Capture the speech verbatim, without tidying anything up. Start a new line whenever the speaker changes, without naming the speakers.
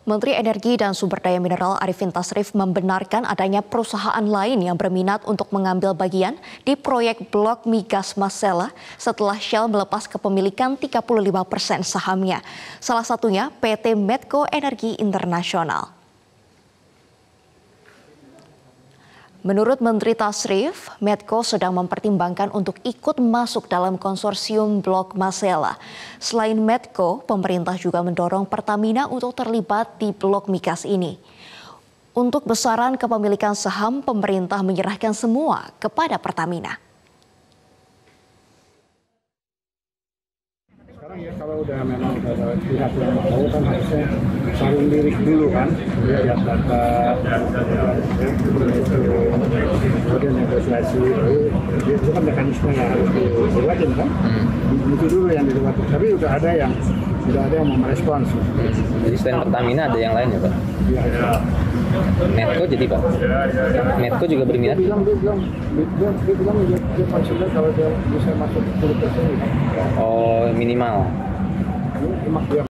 Menteri Energi dan Sumber Daya Mineral Arifin Tasrif membenarkan adanya perusahaan lain yang berminat untuk mengambil bagian di proyek blok migas Masela setelah Shell melepas kepemilikan tiga puluh lima persen sahamnya. Salah satunya P T Medco Energi Internasional. Menurut Menteri Tasrif, Medco sedang mempertimbangkan untuk ikut masuk dalam konsorsium blok Masela. Selain Medco, pemerintah juga mendorong Pertamina untuk terlibat di blok migas ini. Untuk besaran kepemilikan saham, pemerintah menyerahkan semua kepada Pertamina.
Sekarang ya kalau udah memang udah ada pihak yang mau kan harusnya saling lirik dulu kan, ya lihat data, kemudian negosiasi, itu kan mekanisme yang harus dibuatin kan, itu dulu yang dibuatin. Tapi udah ada yang sudah ada yang mau merespons.
Jadi selain Pertamina ada yang lain ya Pak?
Iya. Ya.
Medco jadi Pak? Medco juga berminat?
Dia bilang, dia bilang, dia bilang, dia bilang dia, dia consider kalau dia bisa masuk sepuluh persen.
Oh minimal?
Ini dia